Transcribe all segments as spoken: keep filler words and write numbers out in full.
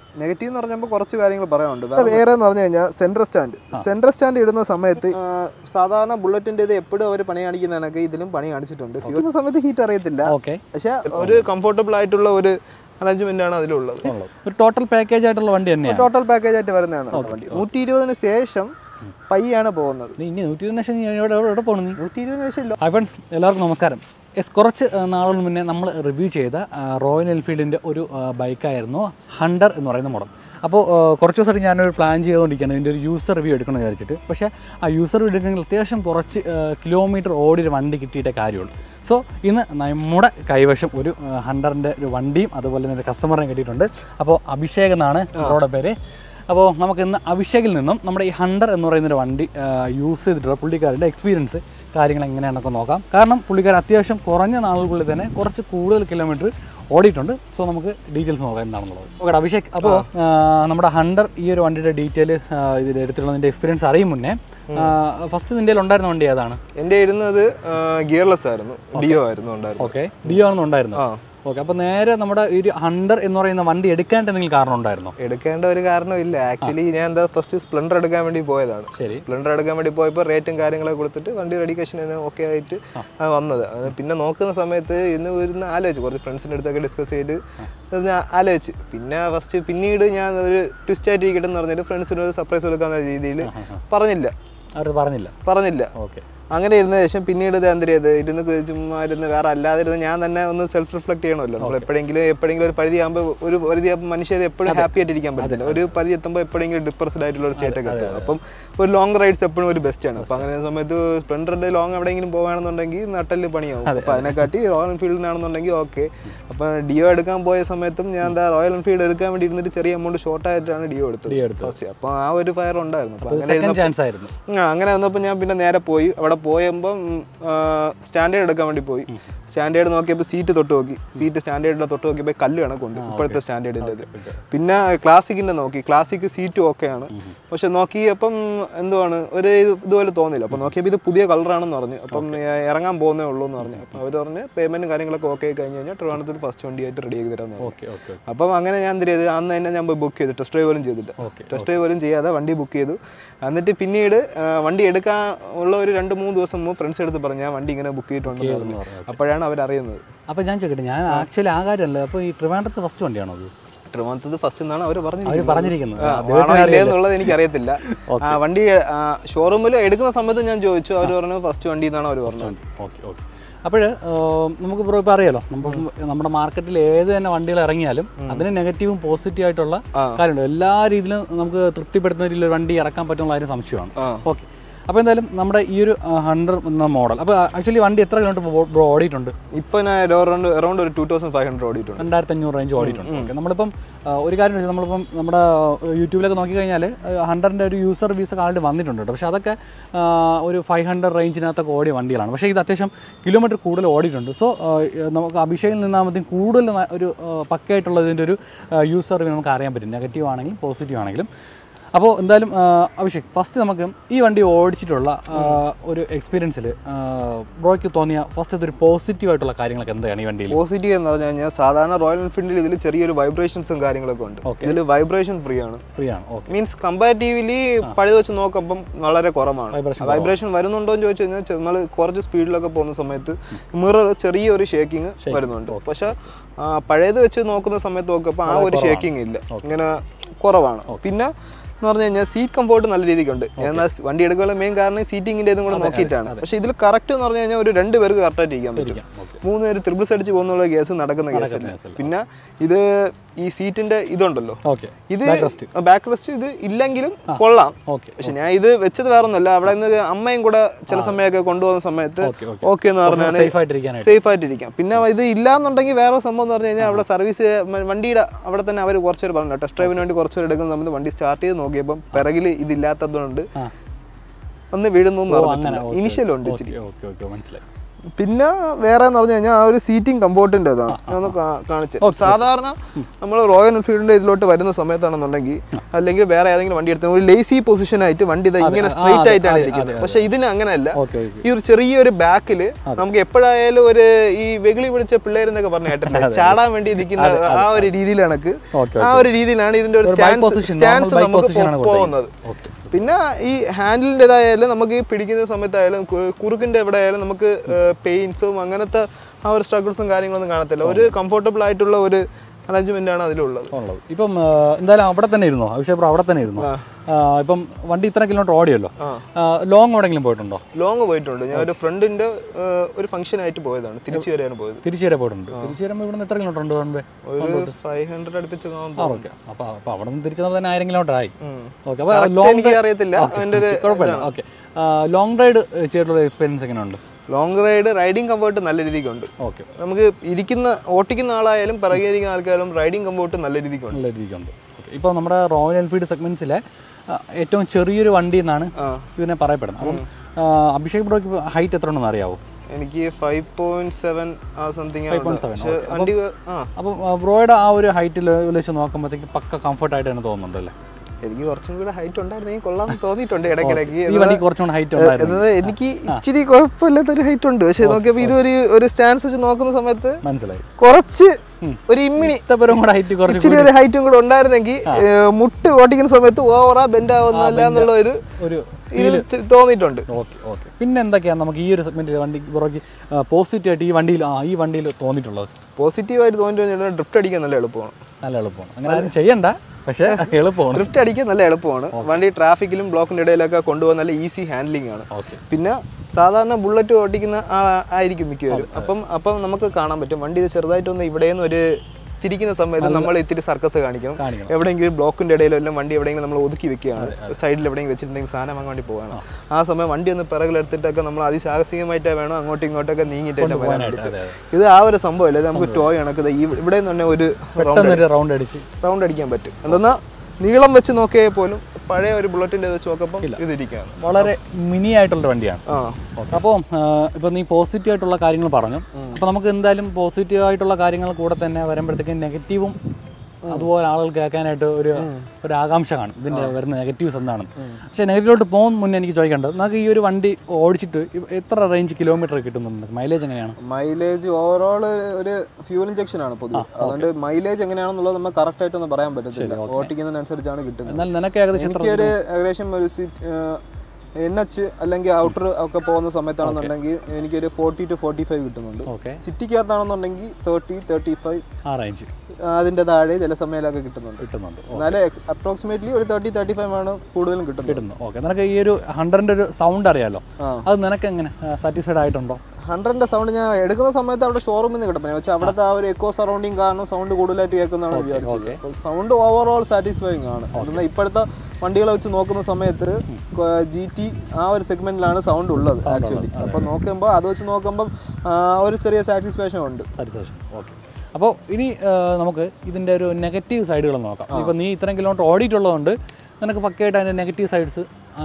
Negative എന്ന് പറഞ്ഞപ്പോൾ കുറച്ച് കാര്യങ്ങൾ പറയാനുണ്ട്. വേറെ എന്ന് പറഞ്ഞു കഴിഞ്ഞാൽ സെൻട്രൽ സ്റ്റാൻഡ് സെൻട്രൽ സ്റ്റാൻഡ് ഇടുന്ന സമയത്ത് സാധാരണ ബുള്ളറ്റിൻ്റെ ഇത് എപ്പോഴും അവർ പണി കാണിക്കുന്നതിനൊക്കെ ഇതിലും പണി കാണിച്ചിട്ടുണ്ട്. ഫ്യൂൽ സമയത്ത് ഹീറ്റ് അറിയത്തില്ല. പക്ഷേ ഒരു കംഫർട്ടബിൾ ആയിട്ടുള്ള ഒരു അറേഞ്ച്മെന്റ് ആണ് അതിലുള്ളത്. ഒരു ടോട്ടൽ പാക്കേജ് ആയിട്ടുള്ള വണ്ടി തന്നെയാണ്. ടോട്ടൽ പാക്കേജ് ആയിട്ട് വരുന്നതാണ് വണ്ടി. നൂറ്റി ഇരുപതിന് ശേഷം പയ്യാണ് പോകുന്നത്. ഇനി നൂറ്റി ഇരുപതിന് ശേഷം എവിടെ പോകണം? നീ നൂറ്റി ഇരുപതിന് ശേഷം. ഹായ് ഫ്രണ്ട്സ്, എല്ലാവർക്കും നമസ്കാരം. യെസ്, കുറച്ച് നാളുകൾ മുന്നേ നമ്മൾ റിവ്യൂ ചെയ്ത റോയൽ എൻഫീൽഡിൻ്റെ ഒരു ബൈക്കായിരുന്നു ഹണ്ടർ എന്ന് പറയുന്ന മോഡൽ. അപ്പോൾ കുറച്ച് ദിവസമായിട്ട് ഞാനൊരു പ്ലാൻ ചെയ്തുകൊണ്ടിരിക്കുകയാണ് ഇതിൻ്റെ ഒരു യൂസർ റിവ്യൂ എടുക്കണമെന്ന് വിചാരിച്ചിട്ട്. പക്ഷേ ആ യൂസർ റിവ്യൂ എടുക്കണമെങ്കിൽ അത്യാവശ്യം കുറച്ച് കിലോമീറ്റർ ഓടിയൊരു വണ്ടി കിട്ടിയിട്ടേ കാര്യമുള്ളൂ. സോ ഇന്ന് നമ്മുടെ കൈവശം ഒരു ഹണ്ടറിൻ്റെ ഒരു വണ്ടിയും അതുപോലെ തന്നെ ഒരു കസ്റ്റമറിനെ കിട്ടിയിട്ടുണ്ട്. അപ്പോൾ അഭിഷേക് എന്നാണ് അവരുടെ പേര്. അപ്പോൾ നമുക്ക് ഇന്ന് അഭിഷേകിൽ നിന്നും നമ്മുടെ ഈ ഹണ്ടർ എന്ന് പറയുന്നൊരു വണ്ടി യൂസ് ചെയ്തിട്ടുള്ള പുള്ളിക്കാരുടെ എക്സ്പീരിയൻസ് കാര്യങ്ങൾ എങ്ങനെയാണെന്നൊക്കെ നോക്കാം. കാരണം പുള്ളിക്കാരൻ അത്യാവശ്യം കുറഞ്ഞ നാളുകളിൽ തന്നെ കുറച്ച് കൂടുതൽ കിലോമീറ്റർ ഓടിയിട്ടുണ്ട്. സോ നമുക്ക് ഡീറ്റെയിൽസ് നോക്കാം എന്താണെന്നുള്ളത്. ഓക്കെ അഭിഷേക്, അപ്പോൾ നമ്മുടെ ഹണ്ടർ ഈ ഒരു വണ്ടിയുടെ ഡീറ്റെയിൽ ഇതിൽ എടുത്തിട്ടുള്ളതിൻ്റെ എക്സ്പീരിയൻസ് അറിയും മുന്നേ ഫസ്റ്റ് നിൻ്റെ ഉണ്ടായിരുന്ന വണ്ടി ഏതാണ്? എൻ്റെ ഇരുന്നത് ഗിയർലെസ് ആയിരുന്നു, ഡിയോ ആയിരുന്നു ഉണ്ടായിരുന്നു. ഓക്കെ, ഡിയോ ആണെന്ന് ഉണ്ടായിരുന്നു. ഓക്കെ, അപ്പോൾ നേരെ നമ്മുടെ ഒരു ഹണ്ടർ എന്ന് പറയുന്ന വണ്ടി എടുക്കേണ്ട എന്തെങ്കിലും കാരണം ഉണ്ടായിരുന്നോ? എടുക്കേണ്ട ഒരു കാരണമില്ല. ആക്ച്വലി ഞാൻ എന്താ ഫസ്റ്റ് സ്പ്ലെൻഡർ എടുക്കാൻ വേണ്ടി പോയതാണ്. സ്പ്ലെൻഡർ എടുക്കാൻ വേണ്ടി പോയപ്പോൾ റേറ്റും കാര്യങ്ങളൊക്കെ കൊടുത്തിട്ട് വണ്ടി റെഡിക്കേഷൻ ഓക്കെ ആയിട്ട് വന്നത്. പിന്നെ നോക്കുന്ന സമയത്ത് ഇന്ന് ഇരുന്ന് ആലോചിച്ച് കുറച്ച് ഫ്രണ്ട്സിൻ്റെ അടുത്തൊക്കെ ഡിസ്കസ് ചെയ്ത് ഞാൻ ആലോചിച്ച് പിന്നെ ഫസ്റ്റ് പിന്നീട് ഞാൻ ഒരു ട്വിസ്റ്റ് ആയിട്ട് ഇരിക്കട്ടെ എന്ന് പറഞ്ഞിട്ട് ഫ്രണ്ട്സിന് ഒരു സർപ്രൈസ് കൊടുക്കാവുന്ന രീതിയിൽ പറഞ്ഞില്ല അവർ പറഞ്ഞില്ല പറഞ്ഞില്ല ഓക്കെ. അങ്ങനെ ഇരുന്ന ശേഷം പിന്നീട് ഇത് എന്ത് ചെയ്ത് ഇരുന്ന് ചുമ്മാ ഇരുന്ന് വേറെ അല്ലാതിരുന്ന് ഞാൻ തന്നെ ഒന്ന് സെൽഫ് റിഫ്ലക്ട് ചെയ്യണമല്ലോ. നമ്മൾ എപ്പോഴെങ്കിലും എപ്പോഴെങ്കിലും ഒരു പരിധി ആകുമ്പോൾ ഒരു പരിധി മനുഷ്യർ എപ്പോഴും ഹാപ്പി ആയിട്ടിരിക്കാൻ പറ്റില്ല. ഒരു പരിധി എത്തുമ്പോൾ എപ്പോഴെങ്കിലും ഡിപ്രസ്ഡ് ആയിട്ടുള്ള ഒരു സ്റ്റേറ്റൊക്കെ എത്തും. അപ്പം ഒരു ലോങ് റൈഡ്സ് എപ്പോഴും ഒരു ബെസ്റ്റാണ്. അപ്പം അങ്ങനെ സമയത്ത് സ്പ്ലെൻഡറിൻ്റെ ലോങ് എവിടെയെങ്കിലും പോകുകയാണെന്നുണ്ടെങ്കിൽ നട്ടല് പണിയാവും. അപ്പോൾ അതിനെക്കാട്ടി റോയൽ എൻഫീൽഡിനാണെന്നുണ്ടെങ്കിൽ ഓക്കെ. അപ്പം ഡിയോ എടുക്കാൻ പോയ സമയത്തും ഞാൻ എന്താ റോയൽ എൻഫീൽഡ് എടുക്കാൻ വേണ്ടി ഇരുന്നിട്ട് ചെറിയ എമൗണ്ട് ഷോർട്ടായിട്ടാണ് ഡിയോ എടുത്തത് ഫസ്റ്റ്. അപ്പോൾ ആ ഒരു ഫയർ ഉണ്ടായിരുന്നു. അങ്ങനെ അങ്ങനെ വന്നപ്പോൾ ഞാൻ പിന്നെ നേരെ പോയി. അവിടെ പോയപ്പോൾ സ്റ്റാൻഡേർഡ് എടുക്കാൻ വേണ്ടി പോയി. സ്റ്റാൻഡേർഡ് നോക്കിയപ്പോൾ സീറ്റ് തൊട്ട് നോക്കി. സീറ്റ് സ്റ്റാൻഡേർഡിൻ്റെ തൊട്ട് നോക്കിയപ്പോൾ കല്ല് കണക്കുണ്ട് ഇപ്പോഴത്തെ സ്റ്റാൻഡേർഡിൻ്റെ. പിന്നെ ക്ലാസിക്കിൻ്റെ നോക്കി. ക്ലാസിക് സീറ്റ് ഓക്കെയാണ്. പക്ഷെ നോക്കിയപ്പം എന്തുവാണ് ഒരു ഇതുപോലെ തോന്നില്ല. അപ്പം നോക്കിയപ്പോൾ ഇത് പുതിയ കളറാണെന്ന് പറഞ്ഞു. അപ്പം ഇറങ്ങാൻ പോകുന്നേ ഉള്ളൂ എന്ന് പറഞ്ഞു. അപ്പോൾ അവർ പറഞ്ഞ് പേയ്മെൻറ്റും കാര്യങ്ങളൊക്കെ ഓക്കെ ആയി കഴിഞ്ഞ് കഴിഞ്ഞാൽ ട്രിവാൻഡ്രത്തിൽ ഫസ്റ്റ് വണ്ടിയായിട്ട് റെഡി ആക്കി തരാമെന്ന് പറഞ്ഞു. അപ്പം അങ്ങനെ ഞാൻ എന്ത് ചെയ്ത് അന്ന് തന്നെ ഞാൻ പോയി ബുക്ക് ചെയ്തു. ടെസ്റ്റ് ഡ്രൈവ് പോലും ചെയ്തിട്ട് ടെസ്റ്റ് ഡ്രൈവ് പോലും ചെയ്യാതെ വണ്ടി ബുക്ക് ചെയ്തു. എന്നിട്ട് പിന്നീട് വണ്ടി എടുക്കാൻ ഉള്ള ഒരു രണ്ട് മൂന്ന് ദിവസം മുമ്പ് ഫ്രണ്ട്സ് എടുത്ത് പറഞ്ഞു ഞാൻ വണ്ടി ഇങ്ങനെ ബുക്ക് ചെയ്തിട്ടുണ്ടെന്ന് പറഞ്ഞു. അപ്പോഴാണ് അവരറിയുന്നത്. അപ്പോൾ ഞാൻ ചോദിക്കട്ടെ, ഞാൻ ആക്ച്വലി ആ കാര്യമല്ല, അപ്പോൾ ഈ ട്രിവാൻഡ്രത്ത് ഫസ്റ്റ് വണ്ടിയാണോ അത്? ട്രിവാൻഡ്രത്ത് ഫസ്റ്റ് എന്നാണ് അവർ പറഞ്ഞിരിക്കുന്നത്. എന്നുള്ളത് എനിക്കറിയത്തില്ല. വണ്ടി ഷോറൂമിൽ എടുക്കുന്ന സമയത്ത് ഞാൻ ചോദിച്ചു. അവർ പറഞ്ഞു ഫസ്റ്റ് വണ്ടി എന്നാണ് അവർ പറഞ്ഞത്. Okay okay. അപ്പോൾ നമുക്ക് ഇപ്പോൾ ഇപ്പോൾ അറിയാലോ, നമുക്ക് നമ്മുടെ മാർക്കറ്റിൽ ഏത് തന്നെ വണ്ടികൾ ഇറങ്ങിയാലും അതിന് നെഗറ്റീവും പോസിറ്റീവ് ആയിട്ടുള്ള കാര്യമുണ്ട്. എല്ലാ രീതിയിലും നമുക്ക് തൃപ്തിപ്പെടുത്തുന്ന രീതിയിൽ വണ്ടി ഇറക്കാൻ പറ്റുന്ന കാര്യം സംശയമാണ്. ഓക്കെ, അപ്പോൾ എന്തായാലും നമ്മുടെ ഈ ഒരു ഹണ്ടർ എന്ന മോഡൽ, അപ്പോൾ ആക്ച്വലി വണ്ടി എത്ര കിലോമീറ്റർ ഓടിയിട്ടുണ്ട്? ഇപ്പോൾ ഞാൻ അറൗണ്ട് അറൗണ്ട് ഒരു ടു തൗസൻഡ് ഫൈവ് ഹൺഡ്രഡ് ഓടിയിട്ടുണ്ട്. രണ്ടായിരത്തി അഞ്ഞൂറ് റേഞ്ച് ഓടിയിട്ടുണ്ട്. ഓക്കെ, നമ്മളിപ്പം ഒരു കാര്യം നമ്മളിപ്പം നമ്മുടെ യൂട്യൂബിലൊക്കെ നോക്കിക്കഴിഞ്ഞാൽ ഹണ്ടറിൻ്റെ ഒരു യൂസർ റിവ്യൂസ് ഒക്കെ ആൾറെഡി വന്നിട്ടുണ്ട്. പക്ഷേ അതൊക്കെ ഒരു ഫൈവ് ഹൺഡ്രഡ് റേഞ്ചിനകത്തൊക്കെ ഓടിയ വണ്ടികളാണ്. പക്ഷേ ഇത് അത്യാവശ്യം കിലോമീറ്റർ കൂടുതൽ ഓടിയിട്ടുണ്ട്. സോ നമുക്ക് അഭിഷേകിൽ നിന്നാകുമ്പോഴത്തേക്കും കൂടുതൽ ഒരു പക്കയായിട്ടുള്ളതിൻ്റെ ഒരു യൂസർ റിവ്യൂ നമുക്ക് അറിയാൻ പറ്റും, നെഗറ്റീവ് ആണെങ്കിലും പോസിറ്റീവ് ആണെങ്കിലും. അപ്പോൾ എന്തായാലും അഭിഷേക്, ഫസ്റ്റ് നമുക്ക് ഈ വണ്ടി ഓടിച്ചിട്ടുള്ള ഒരു എക്സ്പീരിയൻസിൽ ബ്രോയ്ക്ക് തോന്നിയ ഫസ്റ്റ് ഒരു പോസിറ്റീവ് ആയിട്ടുള്ള കാര്യങ്ങളൊക്കെ എന്താണ് ഈ വണ്ടിയിൽ? പോസിറ്റീവ് എന്ന് പറഞ്ഞു കഴിഞ്ഞാൽ സാധാരണ റോയൽ എൻഫീൽഡിൽ ഇതിൽ ചെറിയൊരു വൈബ്രേഷൻസും കാര്യങ്ങളൊക്കെ ഉണ്ട്. ഇതിൽ വൈബ്രേഷൻ ഫ്രീ ആണ്. ഫ്രീ ആണ് മീൻസ് കമ്പാരിറ്റീവ്ലി പഴയ വെച്ച് നോക്കുമ്പം വളരെ കുറവാണ്. വൈബ്രേഷൻ വരുന്നുണ്ടോ എന്ന് ചോദിച്ചു കഴിഞ്ഞാൽ നമ്മൾ കുറച്ച് സ്പീഡിലൊക്കെ പോകുന്ന സമയത്ത് മിറർ ചെറിയൊരു ഷേക്കിങ് വരുന്നുണ്ട്. പക്ഷെ പഴയത് വെച്ച് നോക്കുന്ന സമയത്ത് നോക്കുമ്പോൾ ആ ഒരു ഷേക്കിംഗ് ഇല്ല, ഇങ്ങനെ കുറവാണ്. പിന്നെ എന്ന് പറഞ്ഞു കഴിഞ്ഞാൽ സീറ്റ് കംഫോർട്ട് നല്ല രീതിക്കുണ്ട്. ഞാൻ വണ്ടി എടുക്കാനുള്ള മെയിൻ കാരണം സീറ്റിങ്ങിൻ്റെ ഇതും കൂടെ നോക്കിയിട്ടാണ്. പക്ഷേ ഇതിൽ കറക്റ്റ് എന്ന് പറഞ്ഞു കഴിഞ്ഞാൽ ഒരു രണ്ട് പേർക്ക് കറക്റ്റായിട്ട് ഇരിക്കാൻ പറ്റും. മൂന്ന് പേര് ത്രിബിൾസ് അടിച്ച് പോകുന്നുള്ള കേസ് നടക്കുന്ന കേസല്ല. പിന്നെ ഇത് ഈ സീറ്റിന്റെ ഇതുണ്ടല്ലോ, ഇത് ബാക്ക് റെസ്റ്റ് ഇത് ഇല്ലെങ്കിലും കൊള്ളാം. പക്ഷെ ഞാൻ ഇത് വെച്ചത് വേറെ ഒന്നുമല്ല, അവിടെ നിന്ന് അമ്മയും കൂടെ ചില സമയമൊക്കെ കൊണ്ടുപോകുന്ന സമയത്ത് ഓക്കെ എന്ന് പറഞ്ഞാൽ സേഫ് ആയിട്ടിരിക്കാം. പിന്നെ ഇത് ഇല്ലാന്നുണ്ടെങ്കിൽ വേറെ സംഭവം എന്ന് പറഞ്ഞു കഴിഞ്ഞാൽ അവിടെ സർവീസ് വണ്ടിയുടെ അവിടെ തന്നെ അവർ കുറച്ചുപേർ പറഞ്ഞു ടെസ്റ്റ് ഡ്രൈവിന് വേണ്ടി കുറച്ചുപേർ എടുക്കുന്ന സമയത്ത് വണ്ടി സ്റ്റാർട്ട് ചെയ്ത് നോക്കിയപ്പം പിറകിൽ ഇതില്ലാത്തതുകൊണ്ട് ഒന്ന് വീഴുന്നു. ഇനിഷ്യലുണ്ട്. മനസ്സിലായി. പിന്നെ വേറെ എന്ന് പറഞ്ഞു കഴിഞ്ഞാൽ ആ ഒരു സീറ്റിംഗ് കംഫോർട്ടിൻ്റെ ഇതാണ് ഞാൻ ഒന്ന് കാണിച്ചത്. സാധാരണ നമ്മൾ റോയൽ എൻഫീൽഡിന്റെ ഇതിലോട്ട് വരുന്ന സമയത്താണെന്നുണ്ടെങ്കിൽ അല്ലെങ്കിൽ വേറെ ഏതെങ്കിലും വണ്ടി എടുത്താൽ ഒരു ലേസി പൊസിഷൻ ആയിട്ട് വണ്ടി ഇത് ഇങ്ങനെ സ്ട്രെയിറ്റ് ആയിട്ടാണ് ഇരിക്കുന്നത്. പക്ഷെ ഇതിന് അങ്ങനെയല്ല. ഈ ഒരു ചെറിയൊരു ബാക്കിൽ നമുക്ക് എപ്പോഴായാലും ഒരു ഈ വെകിളി പിടിച്ച പിള്ളേരെന്നൊക്കെ പറഞ്ഞ കേട്ടില്ല, ചാടാൻ വേണ്ടി ഇരിക്കുന്ന ആ ഒരു രീതിയിലാണ് ആ ഒരു രീതിയിലാണ് ഇതിന്റെ ഒരു സ്റ്റാൻസ് നമുക്ക് പോകുന്നത്. പിന്നെ ഈ ഹാൻഡിലിൻ്റെതായാലും നമുക്ക് ഈ പിടിക്കുന്ന സമയത്തായാലും കുറുക്കിൻ്റെ എവിടെ ആയാലും നമുക്ക് പെയിൻസും അങ്ങനത്തെ ആ ഒരു സ്ട്രഗിൾസും കാര്യങ്ങളൊന്നും കാണത്തില്ല. ഒരു കംഫർട്ടബിൾ ആയിട്ടുള്ള ഒരു അറേഞ്ച്മെന്റ് ആണ് അതിലുള്ളത്. ഇപ്പം എന്തായാലും അവിടെ തന്നെ ഇരുന്നോ അഭിഷേക്? അവിടെ തന്നെ ഇരുന്നോ? ഇപ്പം വണ്ടി ഇത്ര കിലോമീറ്റർ ഓടിയല്ലോ, ലോങ് എവിടെയെങ്കിലും പോയിട്ടുണ്ടോ? ലോങ് പോയിട്ടുണ്ട്. ഞാൻ ഒരു ഫ്രണ്ടിന്റെ ഒരു ഫംഗ്ഷൻ ആയിട്ട് പോയതാണ്. തിരിച്ചു വരെയാണ് പോയത്. തിരിച്ചു വരെ പോയിട്ടുണ്ട്. തിരിച്ചു വരുമ്പോൾ ഇവിടെ നിന്ന് എത്ര കിലോമീറ്റർ ഉണ്ട്? ഒരു ഫൈവ് ഹൺഡ്രഡ് അടുപ്പിച്ച് ഓക്കെ. അപ്പൊ അപ്പൊ അവിടെ നിന്ന് തിരിച്ചു തന്നെ ആയിരം കിലോമീറ്റർ ആയി. ഓക്കെ. അപ്പൊ ലോങ് അറിയത്തില്ല. കുഴപ്പമില്ല. ഓക്കെ. ലോങ് റൈഡ് ചെയ്തിട്ടുള്ള എക്സ്പീരിയൻസ് എങ്ങനെയുണ്ട്? ലോങ് റൈഡ് റൈഡിങ് കംഫർട്ട് നല്ല രീതിക്കുണ്ട്. ഓക്കെ. നമുക്ക് ഇരിക്കുന്ന ഓട്ടിക്കുന്ന ആളായാലും പിറകെ ഇരിക്കുന്ന ആൾക്കാരും റൈഡിങ് കംഫർട്ട് നല്ല രീതിക്കുണ്ട്. നല്ല രീതിക്കുണ്ട്. ഇപ്പോൾ നമ്മുടെ റോയൽ എൻഫീൽഡ് സെഗ്മെന്റ്സിലെ ഏറ്റവും ചെറിയൊരു വണ്ടി എന്നാണ് ഇതിനെ പറയപ്പെടുന്നത്. അപ്പം അഭിഷേക് ബ്രോയ്ക്ക് ഹൈറ്റ് എത്ര ഉണ്ടെന്ന് അറിയാവോ? എനിക്ക് ഫൈവ് പോയിന്റ് സെവൻ സംതിങ്. അപ്പം ബ്രോയുടെ ആ ഒരു ഹൈറ്റിൽ വെച്ച് നോക്കുമ്പോഴത്തേക്ക് പക്ക കംഫർട്ട് ആയിട്ടാണ് തോന്നുന്നുണ്ടല്ലേ? എനിക്ക് കുറച്ചും കൂടെ ഹൈറ്റ് ഉണ്ടായിരുന്നെങ്കിൽ കൊള്ളാമെന്ന് തോന്നിയിട്ടുണ്ട് ഇടയ്ക്കിടയ്ക്ക്. എനിക്ക് ഇച്ചിരി കുഴപ്പമില്ലാത്തൊരു ഹൈറ്റ് ഉണ്ട്. പക്ഷെ നോക്കിയപ്പോൾ ഇതൊരു ഒരു സ്റ്റാൻസ് വെച്ച് നോക്കുന്ന സമയത്ത് മനസ്സിലായി കുറച്ച് ഒരു ഇമ്മിണി ഇച്ചിരി ഒരു ഹൈറ്റും കൂടെ ഉണ്ടായിരുന്നെങ്കിൽ മുട്ട് ഓടിക്കുന്ന സമയത്ത് ഓവറാ ബെൻഡ് ആവുന്നല്ല എന്നുള്ള ഒരു തോന്നിയിട്ടുണ്ട്. പിന്നെ എന്തൊക്കെയാണ് നമുക്ക് ഈ ഒരു സെഗ്മെന്റിൽ വണ്ടി പോസിറ്റീവ് ആയിട്ട് ഈ വണ്ടിയിൽ ഈ വണ്ടിയിൽ തോന്നിയിട്ടുള്ളത്? പോസിറ്റീവായിട്ട് തോന്നിയിട്ടുണ്ടെങ്കിൽ ഡ്രിഫ്റ്റ് അടിക്കാൻ നല്ല എളുപ്പമാണ്. നല്ല എളുപ്പമാണ്. അങ്ങനെ ആരും ചെയ്യണ്ട, പക്ഷേ എളുപ്പമാണ്. ഡ്രിഫ്റ്റ് അടിക്കാൻ നല്ല എളുപ്പമാണ്. വണ്ടി ട്രാഫിക്കിലും ബ്ലോക്കിൻ്റെ ഇടയിലൊക്കെ കൊണ്ടുപോകാൻ നല്ല ഈസി ഹാൻഡ്ലിംഗ് ആണ്. പിന്നെ സാധാരണ ബുള്ളറ്റ് ഓടിക്കുന്ന ആയിരിക്കും മിക്കവരും. അപ്പം അപ്പം നമുക്ക് കാണാൻ പറ്റും വണ്ടി ഇത് ചെറുതായിട്ടൊന്ന് ഇവിടെയെന്ന് ഒരു തിരിക്കുന്ന സമയത്ത് നമ്മൾ ഇത്തിരി സർക്കസ് കാണിക്കണം. എവിടെയെങ്കിലും ബ്ലോക്കിൻ്റെ ഇടയിലെല്ലാം വണ്ടി എവിടെയെങ്കിലും നമ്മൾ ഒതുക്കി വെക്കുകയാണ്, സൈഡിൽ എവിടെയെങ്കിലും വെച്ചിട്ടുണ്ടെങ്കിൽ സാധനം വാങ്ങാൻ വേണ്ടി പോകാണ്. ആ സമയം വണ്ടി ഒന്ന് പിറകിലെടുത്തിട്ടൊക്കെ നമ്മൾ അതിസാഹസികമായിട്ടേ വേണം അങ്ങോട്ടും ഇങ്ങോട്ടൊക്കെ നീങ്ങിയിട്ടേ വരാൻ വേണ്ടിയിട്ട്. ഇത് ആ ഒരു സംഭവമല്ലേ, നമുക്ക് ടോയ് കണക്ക് ഇവിടെ നിന്ന് തന്നെ ഒരു റൗണ്ട് അടിച്ച് റൗണ്ട് അടിക്കാൻ പറ്റും. എന്തെന്നാൽ നീളം വെച്ച് നോക്കിയാൽ പോലും പഴയ ഒരു ബുള്ളറ്റിന്റെ വെച്ച് നോക്കുമ്പോൾ ഇതിരിക്കുകയാണ്. വളരെ മിനി ആയിട്ടുള്ള വണ്ടിയാണ്. അപ്പോൾ ഇപ്പൊ നീ പോസിറ്റീവ് ആയിട്ടുള്ള കാര്യങ്ങൾ പറഞ്ഞു. അപ്പൊ നമുക്ക് എന്തായാലും പോസിറ്റീവ് ആയിട്ടുള്ള കാര്യങ്ങൾ കൂടെ തന്നെ വരുമ്പോഴത്തേക്കും നെഗറ്റീവും അതുപോലെ ആളുകൾ കേൾക്കാനായിട്ട് ഒരു ഒരു ആകാംക്ഷ കാണും ഇതിന്റെ വരുന്ന നെഗറ്റീവ്സ് എന്താണെന്ന്. പക്ഷേ നെഗറ്റീവിലോട്ട് പോകുന്ന മുന്നേ എനിക്ക് ചോദിക്കേണ്ടത്, നമുക്ക് ഈ ഒരു വണ്ടി ഓടിച്ചിട്ട് എത്ര റേഞ്ച് കിലോമീറ്റർ കിട്ടുന്നുണ്ട്? മൈലേജ് എങ്ങനെയാണ്? മൈലേജ് ഓവറോൾ ഒരു ഫ്യൂൽ ഇഞ്ചക്ഷൻ ആണ് പൊതുവെ. അതുകൊണ്ട് മൈലേജ് എങ്ങനെയാണെന്നുള്ളത് നമുക്ക് കറക്റ്റ് ആയിട്ടൊന്നും പറയാൻ പറ്റത്തില്ല. ഓടിക്കുന്നതിനനുസരിച്ചാണ് കിട്ടുന്നത്. എന്നാൽ നിനക്ക് ഏകദേശം എനിക്കൊരു ഏകദേശം ഒരു സീറ്റ് എൻ എച്ച് അല്ലെങ്കിൽ ഔട്ടർ ഒക്കെ പോകുന്ന സമയത്താണെന്നുണ്ടെങ്കിൽ എനിക്കൊരു ഫോർട്ടി ടു ഫോർട്ടി ഫൈവ് കിട്ടുന്നുണ്ട്. സിറ്റിക്കകത്താണെന്നുണ്ടെങ്കിൽ തേർട്ടി തേർട്ടി ഫൈവ് ആ റേഞ്ച് അതിന്റെ താഴെ ചില സമയത്തൊക്കെ കിട്ടുന്നുണ്ട് കിട്ടുന്നുണ്ട് എന്നാലും അപ്രോക്സിമേറ്റ്ലി ഒരു തേർട്ടി തേർട്ടി ഫൈവ് ആണ് കൂടുതലും കിട്ടുന്നത്. ഓക്കെ. നിനക്ക് ഈ ഒരു ഹൺഡ്രഡിന്റെ ഒരു സൗണ്ട് അറിയാലോ, അത് നിനക്ക് എങ്ങനെ സാറ്റിസ്ഫൈഡ് ആയിട്ടുണ്ടോ? ഹൺഡ്രഡിന്റെ സൗണ്ട് ഞാൻ എടുക്കുന്ന സമയത്ത് അവിടെ ഷോറൂമിൽ നിന്ന് കിട്ടണം. പക്ഷേ അവിടുത്തെ ആ ഒരു എക്കോ സറൗണ്ടിങ് കാരണം സൗണ്ട് കൂടുതലായിട്ട് കേൾക്കുന്നതാണ് വിചാരിച്ചത്. സൗണ്ട് ഓവറോൾ സാറ്റിസ്ഫൈങ് ആണ്. എന്നാൽ ഇപ്പോഴത്തെ വണ്ടികളെ വെച്ച് നോക്കുന്ന സമയത്ത് ജി ടി ആ ഒരു സെഗ്മെന്റിലാണ് സൗണ്ട് ഉള്ളത് ആക്ച്വലി. അപ്പോൾ നോക്കുമ്പോൾ അത് വെച്ച് നോക്കുമ്പോൾ ഒരു ചെറിയ സാറ്റിസ്ഫാക്ഷൻ ഉണ്ട്. സാറ്റിസ്ഫാക്ഷൻ. ഓക്കെ. അപ്പോൾ ഇനി നമുക്ക് ഇതിൻ്റെ ഒരു നെഗറ്റീവ് സൈഡുകൾ നോക്കാം. ഇപ്പോൾ നീ ഇത്രയും കിലോമീറ്റർ ഓടിയിട്ടുള്ളതുകൊണ്ട് നിനക്ക് പക്കയായിട്ട് അതിൻ്റെ നെഗറ്റീവ് സൈഡ്സ്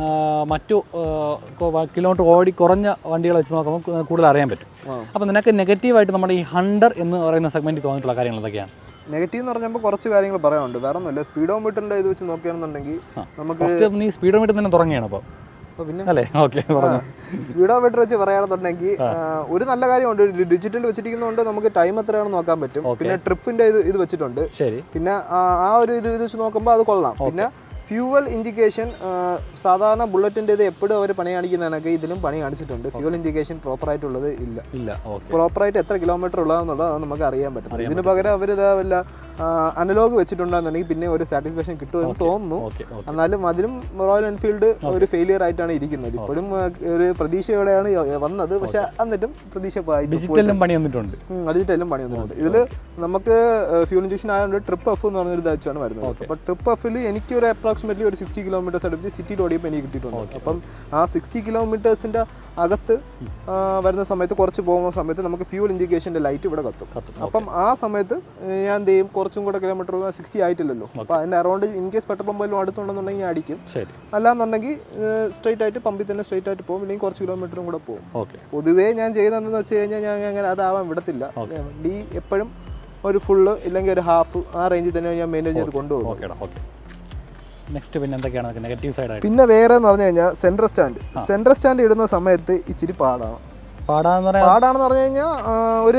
മറ്റു കിലോമീറ്റർ ഓടി കുറഞ്ഞ വണ്ടികളെ വെച്ച് നോക്കുമ്പോൾ കൂടുതൽ അറിയാൻ പറ്റും. അപ്പോൾ നിനക്ക് നെഗറ്റീവായിട്ട് നമ്മുടെ ഈ ഹണ്ടർ എന്ന് പറയുന്ന സെഗ്മെന്റിൽ തോന്നിയിട്ടുള്ള കാര്യങ്ങൾ എന്തൊക്കെയാണ്? നെഗറ്റീവ് എന്ന് പറഞ്ഞപ്പോൾ കുറച്ച് കാര്യങ്ങൾ പറയാനുണ്ട്. വേറെ ഒന്നുമില്ല, സ്പീഡോമീറ്ററിന്റെ ഇത് വെച്ച് നോക്കുകയാണെന്നുണ്ടെങ്കിൽ നമുക്ക് നീ സ്പീഡോമീറ്റർ തന്നെ തുടങ്ങിയാണ് അപ്പോൾ പിന്നെ അല്ലേ? ഓക്കെ. സ്പീഡോമീറ്റർ വെച്ച് പറയുകയാണെന്നുണ്ടെങ്കിൽ ഒരു നല്ല കാര്യമുണ്ട്, ഡിജിറ്റൽ വെച്ചിരിക്കുന്നതുകൊണ്ട് നമുക്ക് ടൈം എത്രയാണെന്ന് നോക്കാൻ പറ്റും. പിന്നെ ട്രിപ്പിന്റെ ഇത് ഇത് വെച്ചിട്ടുണ്ട്. പിന്നെ ആ ഒരു ഇത് ഇത് വെച്ച് നോക്കുമ്പോൾ അത് കൊള്ളാം. പിന്നെ ഫ്യൂവൽ ഇൻഡിക്കേഷൻ സാധാരണ ബുള്ളറ്റിൻ്റെ ഇത് എപ്പോഴും അവർ പണി കാണിക്കുന്നതിനൊക്കെ ഇതിലും പണി കാണിച്ചിട്ടുണ്ട്. ഫ്യൂവൽ ഇൻഡിക്കേഷൻ പ്രോപ്പറായിട്ടുള്ളത് ഇല്ല ഇല്ല പ്രോപ്പറായിട്ട് എത്ര കിലോമീറ്റർ ഉള്ളതെന്നുള്ളത് നമുക്ക് അറിയാൻ പറ്റും. ഇതിന് പകരം അവർ ഇതാ വല്ല അനലോഗ് വെച്ചിട്ടുണ്ടെന്നുണ്ടെങ്കിൽ പിന്നെ ഒരു സാറ്റിസ്ഫാക്ഷൻ കിട്ടുമെന്ന് തോന്നുന്നു. എന്നാലും അതിലും റോയൽ എൻഫീൽഡ് ഒരു ഫെയിലിയർ ആയിട്ടാണ് ഇരിക്കുന്നത്. ഇപ്പോഴും ഒരു പ്രതീക്ഷയോടെയാണ് വന്നത്, പക്ഷെ എന്നിട്ടും പ്രതീക്ഷ ഡിജിറ്റലിലും പണി വന്നിട്ടുണ്ട്. ഡിജിറ്റലിലും പണി വന്നിട്ടുണ്ട്. ഇതിൽ നമുക്ക് ഫ്യൂൽ ഇൻജക്ഷൻ ആയതുകൊണ്ട് ട്രിപ്പ് എഫ് എന്ന് പറഞ്ഞൊരു ഇതാച്ചാണ് വരുന്നത്. അപ്പോൾ ട്രിപ്പ് എഫിൽ എനിക്കൊരു അപ്രോക്സിമേറ്റ്ലി ഒരു സിക്സ്റ്റി കിലോമീറ്റേഴ്സ് അടുപ്പിച്ച് സിറ്റിയിൽ ഓടിയപ്പോൾ എനിക്ക് കിട്ടിയിട്ടുണ്ട്. അപ്പം ആ സിക്സ്റ്റി കിലോമീറ്റേഴ്സിൻ്റെ അകത്ത് വരുന്ന സമയത്ത് കുറച്ച് പോകുന്ന സമയത്ത് നമുക്ക് ഫ്യൂൽ ഇൻഡിക്കേഷൻ്റെ ലൈറ്റ് ഇവിടെ കത്തും. അപ്പം ആ സമയത്ത് ഞാൻ എന്ത് ചെയ്യും, കുറച്ചും കൂടെ കിലോമീറ്റർ സിക്സ്റ്റി ആയിട്ടില്ലല്ലോ, അപ്പോൾ അതിൻ്റെ അറൗണ്ട് ഇൻ കേസ് പെട്രോൾ പമ്പിലും അടുത്തുണ്ടെന്നുണ്ടെങ്കിൽ ഞാൻ അടിക്കും. അല്ലാന്നുണ്ടെങ്കിൽ സ്ട്രൈറ്റ് ആയിട്ട് പമ്പിൽ തന്നെ സ്ട്രൈറ്റ് ആയിട്ട് പോകും, ഇല്ലെങ്കിൽ കുറച്ച് കിലോമീറ്ററും കൂടെ പോകും. പൊതുവേ ഞാൻ ചെയ്യുന്നതെന്ന് വെച്ച് കഴിഞ്ഞാൽ ഞാൻ അങ്ങനെ അതാവാൻ വിടത്തില്ല. വണ്ടി എപ്പോഴും ഒരു ഫുള്ള് ഇല്ലെങ്കിൽ ഒരു ഹാഫ് ആ റേഞ്ചിൽ തന്നെ ഞാൻ മെയിൻറ്റെയിൻ ചെയ്ത് കൊണ്ടുപോകും. നെക്സ്റ്റ് പിന്നെ എന്തൊക്കെയാണ് നെഗറ്റീവ് സൈഡ്? പിന്നെ വേറെ എന്ന് പറഞ്ഞു കഴിഞ്ഞാൽ സെൻട്രൽ സ്റ്റാൻഡ് സെൻട്രൽ സ്റ്റാൻഡ് ഇടുന്ന സമയത്ത് ഇച്ചിരി പാടാണ്. പാടാന്ന് പാടാണെന്ന് പറഞ്ഞു കഴിഞ്ഞാൽ ഒരു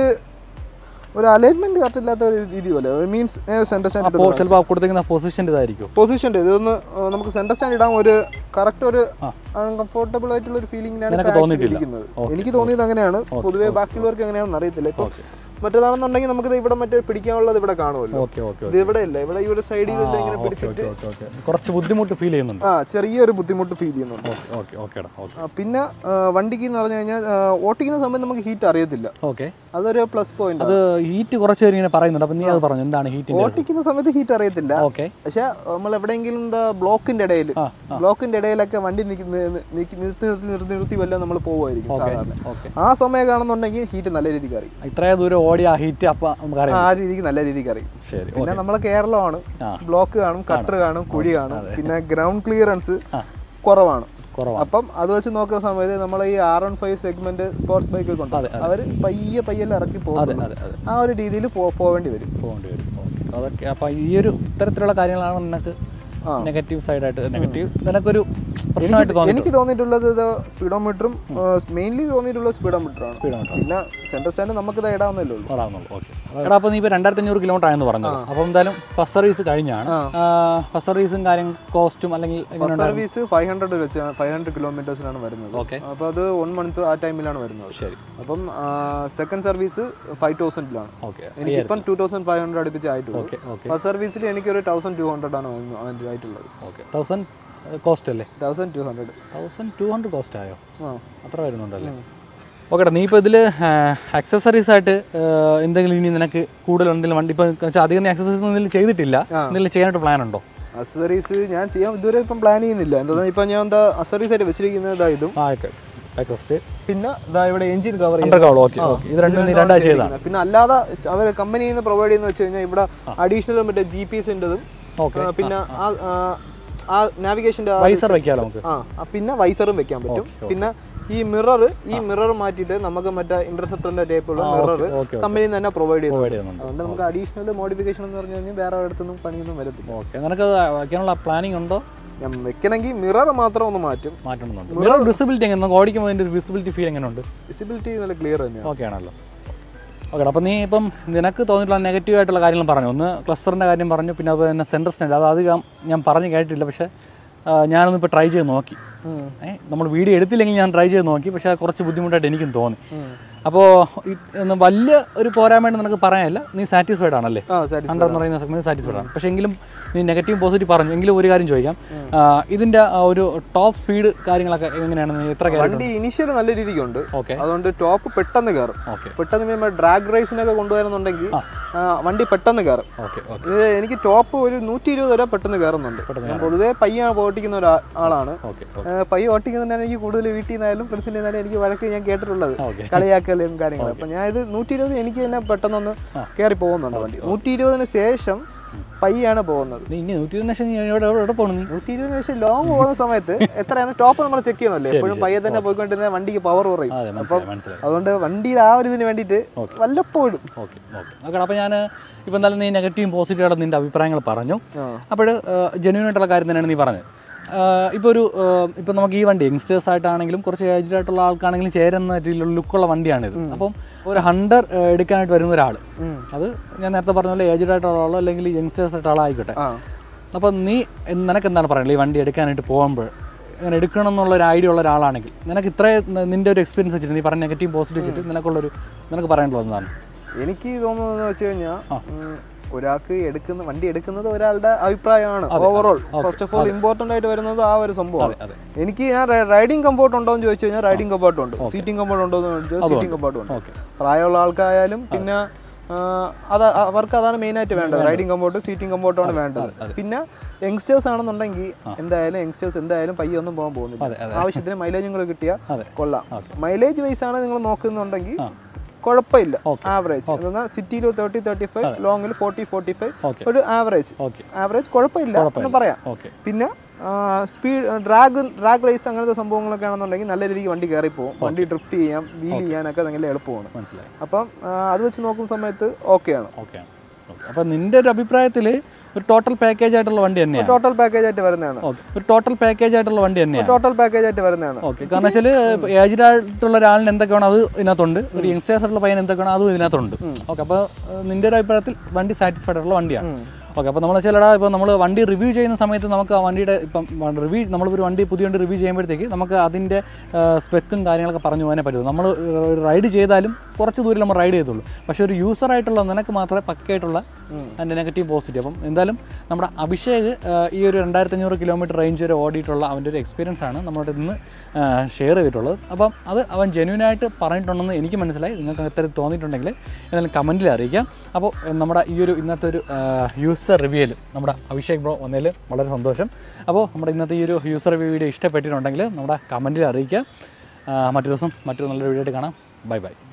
ഒരു അലൈൻമെന്റ് കറക്റ്റ് ഇല്ലാത്ത ഒരു രീതി പോലെ മീൻസ് സെൻട്രൽ സ്റ്റാൻഡ് ചിലപ്പോൾ കൊടുത്തിരിക്കുന്ന പൊസിഷൻ്റെ ഇതായിരിക്കും. പൊസിഷൻ്റെ ഇതൊന്ന് നമുക്ക് സെൻട്രൽ സ്റ്റാൻഡ് ഇടാൻ ഒരു കറക്റ്റ് ഒരു അൺകംഫോർട്ടബിൾ ആയിട്ടുള്ള ഒരു ഫീലിംഗിനാണ് ഇരിക്കുന്നത്. എനിക്ക് തോന്നിയത് അങ്ങനെയാണ്. പൊതുവേ ബാക്കിയുള്ളവർക്ക് എങ്ങനെയാണെന്ന് അറിയത്തില്ല. ഇപ്പം മറ്റേതാണെന്നുണ്ടെങ്കിൽ നമുക്ക് ഇവിടെ മറ്റേ പിടിക്കാനുള്ളത് ഇവിടെ കാണുമല്ലോ, ഇത് ഇവിടെ ഇല്ല, ഇവിടെ ഈ ഒരു സൈഡിൽ ഇങ്ങനെ പിടിച്ചിട്ട് കുറച്ച് ബുദ്ധിമുട്ട് ഫീൽ ചെയ്യുന്നുണ്ട്. ആ ചെറിയൊരു ബുദ്ധിമുട്ട് ഫീൽ ചെയ്യുന്നുണ്ട്. പിന്നെ വണ്ടിക്ക് എന്ന് പറഞ്ഞു കഴിഞ്ഞാൽ ഓട്ടിക്കുന്ന സമയത്ത് നമുക്ക് ഹീറ്റ് അറിയത്തില്ല. ഓക്കെ, അതൊരു പ്ലസ് പോയിന്റ്. അത് ഹീറ്റ് കുറച്ച് ഇങ്ങനെ പറയുന്നുണ്ട്. അപ്പം നീ അത് പറഞ്ഞു എന്താണ് ഹീറ്റ്? ഓട്ടിക്കുന്ന സമയത്ത് ഹീറ്റ് അറിയത്തില്ല. ഓക്കെ, പക്ഷെ നമ്മൾ എവിടെയെങ്കിലും എന്താ ബ്ലോക്കിന്റെ ഇടയിൽ ബ്ലോക്കിന്റെ ഇടയിലൊക്കെ വണ്ടി നിർത്തി നിർത്തി നിർത്തി നിർത്തി വല്ല നമ്മൾ പോകുമായിരിക്കും സാധാരണ. ആ സമയം കാണുന്നുണ്ടെങ്കിൽ ഹീറ്റ് നല്ല രീതിക്ക് അറിയും. ഇത്രയും ദൂരം ഓടി ആ ഹീറ്റ് അപ്പം ആ രീതിക്ക് നല്ല രീതിക്ക് അറിയും. പിന്നെ നമ്മളെ കേരളമാണ്, ബ്ലോക്ക് കാണും, കട്ടർ കാണും, കുഴി കാണും, പിന്നെ ഗ്രൗണ്ട് ക്ലിയറൻസ് കുറവാണ്. അപ്പം അത് വെച്ച് നോക്കുന്ന സമയത്ത് നമ്മൾ ഈ R one five segment sports ബൈക്കൊക്കെ ഉണ്ട്, അവർ പയ്യെ പയ്യെല്ലാം ഇറക്കി പോകും. ആ ഒരു രീതിയിൽ പോവേണ്ടി വരും പോകേണ്ടി വരും അതൊക്കെ. അപ്പം ഈ ഒരു ഇത്തരത്തിലുള്ള കാര്യങ്ങളാണ് നിനക്ക് നെഗറ്റീവ് സൈഡായിട്ട് നെഗറ്റീവ് നിനക്കൊരു എനിക്ക് തോന്നിയിട്ടുള്ളത് സ്പീഡോമീറ്ററും മെയിൻലി തോന്നിയിട്ടുള്ള സ്പീഡോമീറ്ററാണ്. പിന്നെ സെൻട്രൽ സ്റ്റാൻഡ് നമുക്ക് ഇത് ഇടാവുന്നല്ലേ ഉള്ളൂ. ഓക്കെ എടാ, അപ്പോൾ നീ ഇപ്പോൾ രണ്ടായിരത്തി അഞ്ഞൂറ് കിലോമീറ്റർ ആയെന്ന് പറഞ്ഞത്. അപ്പോൾ എന്തായാലും ഫസ്റ്റ് സർവീസ് കഴിഞ്ഞാണ്. ഫസ്റ്റ് സർവീസും കാര്യം കോസ്റ്റും അല്ലെങ്കിൽ സർവീസ് ഫൈവ് ഹൺഡ്രഡ് വെച്ച് ഫൈവ് ഹൺഡ്രഡ് കിലോമീറ്റേഴ്സിനാണ് വരുന്നത്. ഓക്കെ, അപ്പോൾ അത് വൺ മന്ത് ആ ടൈമിലാണ് വരുന്നത്. ശരി. അപ്പം സെക്കൻഡ് സർവീസ് ഫൈവ് തൗസൻഡിലാണ്. ഓക്കെ, എനിക്കിപ്പം ടു തൗസൻഡ് ഫൈവ് ഹൺഡ്രഡ് അടുപ്പിച്ച് ആയിട്ടുള്ളൂ. ഫസ്റ്റ് സർവീസിൽ എനിക്കൊരു തൗസൻഡ് ടു ഹൺഡ്രഡ് ആണ് ആയിട്ടുള്ളത്. ഓക്കെ, തൗസൻഡ് കോസ്റ്റ് അല്ലേ? Thousand two hundred thousand two hundred cost ആയോ? അത്ര വരുന്നുണ്ടല്ലേ? ഓക്കെ, നീ ഇപ്പോൾ ഇതിൽ ആക്സസറീസ് ആയിട്ട് എന്തെങ്കിലും ഇനി നിനക്ക് കൂടുതൽ എന്തെങ്കിലും വണ്ടി ഇപ്പം വെച്ചാൽ അധികം നീ ആക്സസറീസ് എന്തെങ്കിലും ചെയ്തിട്ടില്ല, എന്തെങ്കിലും ചെയ്യാനായിട്ട് പ്ലാൻ ഉണ്ടോ? അക്സസറീസ് ഞാൻ ചെയ്യാൻ ഇതുവരെ ഇപ്പം പ്ലാൻ ചെയ്യുന്നില്ല. എന്താ ഇപ്പം ഞാൻ എന്താ അക്സസറീസ് ആയിട്ട് വെച്ചിരിക്കുന്നത് ഇതും, പിന്നെ ഇവിടെ എഞ്ചിൻ കവർ പിന്നെ അല്ലാതെ അവർ കമ്പനിയിൽ നിന്ന് പ്രൊവൈഡ് ചെയ്യുന്ന വെച്ച് കഴിഞ്ഞാൽ ഇവിടെ അഡീഷണൽ മറ്റേ ജി പി എസിൻ്റെതും പിന്നെ ആ നാവിഗേഷൻ്റെ ആ പിന്നെ വൈസറും വെക്കാൻ പറ്റും. പിന്നെ ഈ മിറർ ഈ മിറർ മാറ്റിയിട്ട് നമുക്ക് മറ്റേ ഇന്റർസെപ്റ്ററിന്റെ ടൈപ്പുള്ള മിറർ കമ്പനിയിൽ തന്നെ പ്രൊവൈഡ് ചെയ്യുന്നുണ്ട്. അതുകൊണ്ട് നമുക്ക് അഡീഷണൽ മോഡിഫിക്കേഷൻ എന്ന് പറഞ്ഞു കഴിഞ്ഞാൽ വേറെ അടുത്തൊന്നും പണിയൊന്നും വരത്തില്ല. ഓക്കെ, നിനക്ക് വെക്കാനുള്ള പ്ലാനിങ് ഉണ്ടോ? ഞാൻ വെക്കണമെങ്കിൽ മിറർ മാത്രം ഒന്ന് മാറ്റും. മാറ്റണമെന്നുണ്ട്. മിറർ വിസിബിലിറ്റി എങ്ങനെ ഓടിക്കുമ്പോൾ അതിൻ്റെ വിസിബിലിറ്റി ഫീൽ എങ്ങനെയുണ്ട്? വിസിബിലിറ്റി നല്ല ക്ലിയർ തന്നെയാണ്. ഓക്കെ ആണല്ലോ. ഓക്കെ, അപ്പോൾ നീ ഇപ്പം നിനക്ക് തോന്നിയിട്ടുള്ള നെഗറ്റീവ് ആയിട്ടുള്ള കാര്യങ്ങൾ പറഞ്ഞു. ഒന്ന് ക്ലസ്റ്ററിൻ്റെ കാര്യം പറഞ്ഞു, പിന്നെ അതുപോലെ തന്നെ സെൻട്രൽ സ്റ്റാൻഡ്. അത് അധികം ഞാൻ പറഞ്ഞു കേട്ടിട്ടില്ല, പക്ഷേ ഞാനൊന്ന് ഇപ്പോൾ ട്രൈ ചെയ്ത് നോക്കി. ഏഹ് നമ്മൾ വീഡിയോ എടുത്തില്ലെങ്കിൽ ഞാൻ ട്രൈ ചെയ്ത് നോക്കി, പക്ഷേ കുറച്ച് ബുദ്ധിമുട്ടായിട്ട് എനിക്കും തോന്നി. അപ്പോൾ വലിയ ഒരു പോരായ്മയായിട്ട് നിനക്ക് പറയാനില്ല, നീ സാറ്റിസ്ഫൈഡ് ആണല്ലേ? ഹൺഡ്രഡ് എന്ന് പറയുന്ന സെഗ്മെന്റ് സാറ്റിസ്ഫൈഡ് ആണ്. പക്ഷേ എങ്കിലും നീ നെഗറ്റീവ് പോസിറ്റീവ് പറഞ്ഞു. എങ്കിലും ഒരു കാര്യം ചോദിക്കാം, ഇതിന്റെ ഒരു ടോപ്പ് സ്പീഡ് കാര്യങ്ങളൊക്കെ എങ്ങനെയാണ്? എത്ര വണ്ടി ഇനീഷ്യൽ നല്ല രീതിക്കുണ്ട്. ഓക്കെ, അതുകൊണ്ട് ടോപ്പ് പെട്ടെന്ന് കയറും. പെട്ടെന്ന് ഡ്രാഗ് റേസിനൊക്കെ കൊണ്ടുവരുന്നുണ്ടെങ്കിൽ വണ്ടി പെട്ടെന്ന് കയറും. എനിക്ക് ടോപ്പ് ഒരു നൂറ്റി ഇരുപത് വരെ പെട്ടെന്ന് കയറുന്നുണ്ട്. ഞാൻ പൊതുവേ പയ്യാണ് ഓട്ടിക്കുന്ന ഒരാളാണ്. പയ്യ ഓട്ടിക്കുന്നതിനാണ് എനിക്ക് കൂടുതൽ വീട്ടിൽ നിന്നായാലും ഫ്രണ്ട്സിൻ്റെ നിന്നാലും എനിക്ക് വഴക്ക് ഞാൻ കേട്ടിട്ടുള്ളത്, കളിയാക്കലും കാര്യങ്ങൾ. അപ്പൊ ഞാൻ ഇത് നൂറ്റി ഇരുപത് എനിക്ക് തന്നെ പെട്ടെന്നൊന്ന് കയറി പോകുന്നുണ്ട് വണ്ടി. നൂറ്റി ഇരുപതിന് ശേഷം പയ്യാണ് പോകുന്നത്. നൂറ്റി ഇരുപതിന് ശേഷം ലോങ് പോകുന്ന സമയത്ത് എത്രയാണ് ടോപ്പ് നമ്മൾ ചെക്ക് ചെയ്യണമല്ലേ? എപ്പോഴും പയ്യെ തന്നെ പോയിക്കൊണ്ടിരുന്ന വണ്ടിക്ക് പവർ കുറയും. അപ്പം അതുകൊണ്ട് വണ്ടിയുടെ ആ ഒരു ഇതിന് വേണ്ടിയിട്ട് വല്ലപ്പോഴും. ഓക്കെ ഓക്കെ അപ്പോൾ ഞാൻ ഇപ്പം എന്തായാലും നീ നെഗറ്റീവും പോസിറ്റീവായിട്ട് നിന്റെ അഭിപ്രായങ്ങൾ പറഞ്ഞു. അപ്പോൾ ജെന്യൂൻ ആയിട്ടുള്ള കാര്യം തന്നെയാണ് നീ പറഞ്ഞത്. ഇപ്പോൾ ഒരു ഇപ്പം നമുക്ക് ഈ വണ്ടി യങ്സ്റ്റേഴ്സ് ആയിട്ടാണെങ്കിലും കുറച്ച് ഏജ്ഡ് ആയിട്ടുള്ള ആൾക്കാണെങ്കിലും ചേരുന്ന രീതിയിലുള്ള ലുക്കുള്ള വണ്ടിയാണിത്. അപ്പം ഒരു ഹണ്ടർ എടുക്കാനായിട്ട് വരുന്ന ഒരാൾ, അത് ഞാൻ നേരത്തെ പറഞ്ഞ പോലെ ഏജ്ഡ് ആയിട്ടുള്ള ആളോ അല്ലെങ്കിൽ യങ്സ്റ്റേഴ്സ് ആയിട്ടുള്ള ആളായിക്കോട്ടെ, അപ്പം നീ നിനക്ക് എന്താണ് പറയുന്നത്? ഈ വണ്ടി എടുക്കാനായിട്ട് പോകുമ്പോൾ അങ്ങനെ എടുക്കണം എന്നുള്ളൊരു ഐഡിയ ഉള്ള ഒരാളാണെങ്കിൽ നിനക്ക് ഇത്രയും നിൻ്റെ ഒരു എക്സ്പീരിയൻസ് വെച്ചിട്ട് നീ പറഞ്ഞ നെഗറ്റീവ് പോസിറ്റീവ് വെച്ചിട്ട് നിനക്കുള്ളൊരു നിനക്ക് പറയാനുള്ളത് എന്താണ്? എനിക്ക് തോന്നുന്നതെന്ന് വെച്ച് കഴിഞ്ഞാൽ ഒരാൾക്ക് എടുക്കുന്ന വണ്ടി എടുക്കുന്നത് ഒരാളുടെ അഭിപ്രായമാണ്. Overall first of all important ആയിട്ട് വരുന്നത് ആ ഒരു സംഭവമാണ്. എനിക്ക് ഞാൻ റൈഡിങ് കംഫോർട്ട് ഉണ്ടോ എന്ന് ചോദിച്ചു കഴിഞ്ഞാൽ റൈഡിങ് കംഫോർട്ട് ഉണ്ട്. സീറ്റിംഗ് കംഫോർട്ട് ഉണ്ടോ എന്ന് ചോദിച്ചാൽ സീറ്റിംഗ് കംഫോർട്ട് ഉണ്ട്. പ്രായമുള്ള ആൾക്കായാലും പിന്നെ അത് അവർക്ക് അതാണ് മെയിനായിട്ട് വേണ്ടത്. റൈഡിങ് കംഫോർട്ട്, സീറ്റിംഗ് കംഫോർട്ടാണ് വേണ്ടത്. പിന്നെ യങ്സ്റ്റേഴ്സ് ആണെന്നുണ്ടെങ്കിൽ എന്തായാലും യങ്സ്റ്റേഴ്സ് എന്തായാലും പയ്യൊന്നും പോകാൻ പോകുന്നില്ല. ആവശ്യത്തിന് മൈലേജും കൂടെ കിട്ടിയാൽ കൊള്ളാം. മൈലേജ് വൈസ് ആണ് നിങ്ങൾ നോക്കുന്നുണ്ടെങ്കിൽ കുഴപ്പമില്ല, ആവറേജ്. എന്നാൽ സിറ്റിയിൽ ഒരു തേർട്ടി തേർട്ടി ഫൈവ്, ലോങ്ങിൽ ഫോർട്ടി ഫോർട്ടി ഫൈവ് ഒരു ആവറേജ് ആവറേജ് കുഴപ്പമില്ല എന്ന് പറയാം. പിന്നെ സ്പീഡ് ഡ്രാഗ് ഡ്രാഗ് റേസ് അങ്ങനത്തെ സംഭവങ്ങളൊക്കെ ആണെന്നുണ്ടെങ്കിൽ നല്ല രീതിക്ക് വണ്ടി കയറി പോകും. വണ്ടി ഡ്രിഫ്റ്റ് ചെയ്യാം, വീൽ ചെയ്യാനൊക്കെ നല്ല എളുപ്പമാണ്. മനസ്സിലായി. അപ്പം അത് വെച്ച് നോക്കുന്ന സമയത്ത് ഓക്കെയാണ്. ഓക്കെയാണ്. അപ്പം നിന്റെ ഒരു അഭിപ്രായത്തിൽ ഒരു ടോട്ടൽ പാക്കേജ് ആയിട്ടുള്ള വണ്ടി തന്നെയാണ്? ടോട്ടൽ പാക്കേജ് ആയിട്ട് വരുന്നതാണ്. ഒരു ടോട്ടൽ പാക്കേജ് ആയിട്ടുള്ള വണ്ടി തന്നെയാണ്. ടോട്ടൽ പാക്കേജ് ആയിട്ട് വരുന്നതാണ്. ഓക്കെ. കാരണം വെച്ചാൽ ഏജ്ഡ് ആയിട്ടുള്ള ഒരാളിന് എന്തൊക്കെയാണോ അത് ഇതിനകത്തുണ്ട്, ഒരു യങ്സ്റ്റേഴ്സ് ആയിട്ടുള്ള പയ്യൻ എന്തൊക്കെയാണോ അതും ഇതിനകത്തുണ്ട്. ഓക്കെ. അപ്പോൾ നിന്റെ ഒരു അഭിപ്രായത്തിൽ വണ്ടി സാറ്റിസ്ഫൈഡ് ആയിട്ടുള്ള വണ്ടിയാണ്. ഓക്കെ. അപ്പോൾ നമ്മൾ വെച്ചാൽ ഇപ്പോൾ നമ്മൾ വണ്ടി റിവ്യൂ ചെയ്യുന്ന സമയത്ത് നമുക്ക് ആ വണ്ടിയുടെ ഇപ്പം റിവ്യൂ നമ്മളൊരു വണ്ടി പുതിയ വണ്ടി റിവ്യൂ ചെയ്യുമ്പോഴത്തേക്ക് നമുക്ക് അതിൻ്റെ സ്പെക്കും കാര്യങ്ങളൊക്കെ പറഞ്ഞു പോകാനേ പറ്റുള്ളൂ. നമ്മൾ റൈഡ് ചെയ്താലും കുറച്ച് ദൂരം നമ്മൾ റൈഡ് ചെയ്തുള്ളൂ. പക്ഷേ ഒരു യൂസറായിട്ടുള്ള നിനക്ക് മാത്രമേ പക്കയായിട്ടുള്ള അതിൻ്റെ നെഗറ്റീവ് പോസിറ്റീവ്. അപ്പം എന്തായാലും നമ്മുടെ അഭിഷേക് ഈ ഒരു രണ്ടായിരത്തി അഞ്ഞൂറ് കിലോമീറ്റർ റേഞ്ച് വരെ ഓടിയിട്ടുള്ള അവൻ്റെ ഒരു എക്സ്പീരിയൻസ് ആണ് നമ്മുടെ ഇന്ന് ഷെയർ ചെയ്തിട്ടുള്ളത്. അപ്പം അത് അവൻ ജെന്യൂനായിട്ട് പറഞ്ഞിട്ടുണ്ടെന്ന് എനിക്ക് മനസ്സിലായി. നിങ്ങൾക്ക് എത്ര തോന്നിയിട്ടുണ്ടെങ്കിൽ എന്തായാലും കമൻറ്റിൽ അറിയിക്കാം. അപ്പോൾ നമ്മുടെ ഈ ഒരു ഇന്നത്തെ ഒരു യൂസർ റിവ്യൂവിൽ നമ്മുടെ അഭിഷേക് ബ്രോ വന്നതിൽ വളരെ സന്തോഷം. അപ്പോൾ നമ്മുടെ ഇന്നത്തെ ഈ ഒരു യൂസർ റിവ്യൂ വീഡിയോ ഇഷ്ടപ്പെട്ടിട്ടുണ്ടെങ്കിൽ നമ്മുടെ കമൻറ്റിൽ അറിയിക്കുക. മറ്റൊരു ദിവസം മറ്റൊരു നല്ലൊരു വീഡിയോ ആയിട്ട് കാണാം. Bye by.